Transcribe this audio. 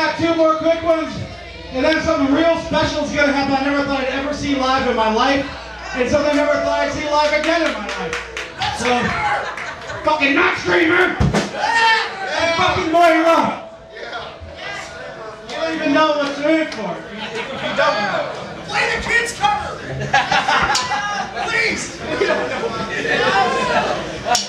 got two more quick ones, and then something real special is gonna happen. I never thought I'd ever see live in my life, and something I never thought I'd see live again in my life. So, fucking not streamer, and fucking Moira. You don't even know what to in for. You don't know. Play the kids cover. Please. We don't know.